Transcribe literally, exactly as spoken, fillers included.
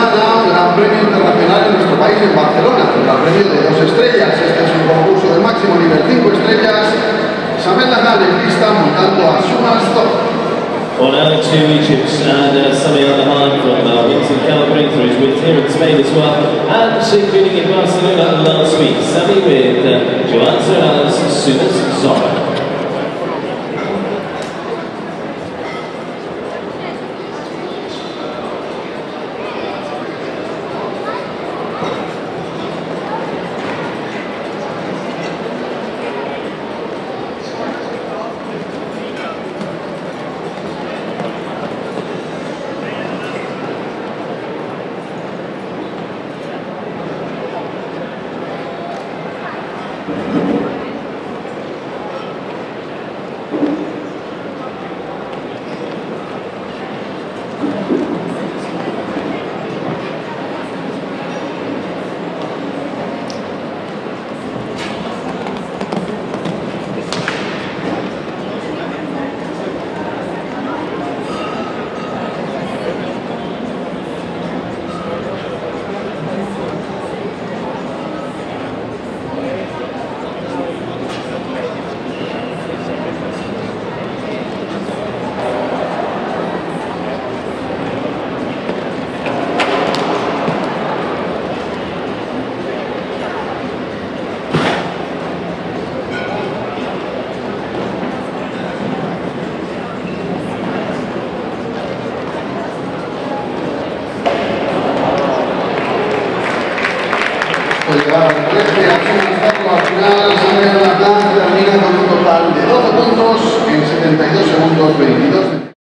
semana un gran premio internacional en nuestro país, en Barcelona, un gran premio de dos estrellas. Este es un concurso de máximo nivel cinco estrellas. Samuel Nadal en pista montando a Schumann Stock. On hour two Egypt and uh, Samuel Nadal from uh, wins in Calgary through his wins here in Spain as well, and including in Barcelona last week. Sammy with uh, Joan Serrano's Sunas Zorro. Llegar al trece, al final, Samuel Nadal termina con un total de doce puntos en setenta y dos segundos veintidós.